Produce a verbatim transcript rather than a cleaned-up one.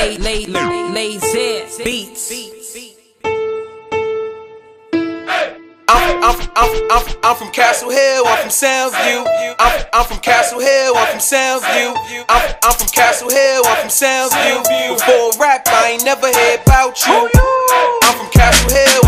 lay, lay, lay, lazy beats. I'm, I'm, I'm, I'm, I'm from Castle Hill, I'm from Soundsview. I'm, I'm from Castle Hill, I'm from Soundsview. I'm, I'm from Castle Hill, I'm from Soundsview. Before rap, I ain't never heard about you. I'm from Castle Hill.